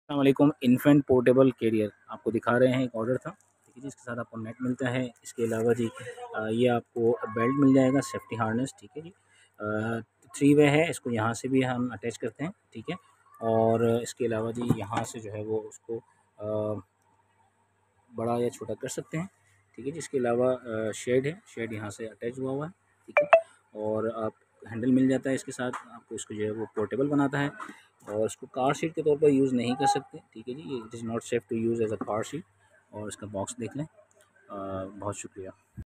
अस्सलाम वालेकुम। Infant portable career आपको दिखा रहे हैं, एक ऑर्डर था, ठीक है जी। इसके साथ आपको नेट मिलता है। इसके अलावा जी ये आपको बेल्ट मिल जाएगा, सेफ्टी हार्नेस, ठीक है जी। 3 वे है, इसको यहाँ से भी हम अटैच करते हैं, ठीक है। और इसके अलावा जी यहाँ से जो है वो उसको बड़ा या छोटा कर सकते हैं, ठीक है जी। इसके अलावा शेड है, शेड यहाँ से अटैच हुआ हुआ है, ठीक है। और आप हैंडल मिल जाता है इसके साथ, आपको इसको जो है वो पोर्टेबल बनाता है। और इसको कार सीट के तौर पर यूज़ नहीं कर सकते, ठीक है जी। ये it is not safe to use as a car seat. और इसका बॉक्स देख लें। बहुत शुक्रिया।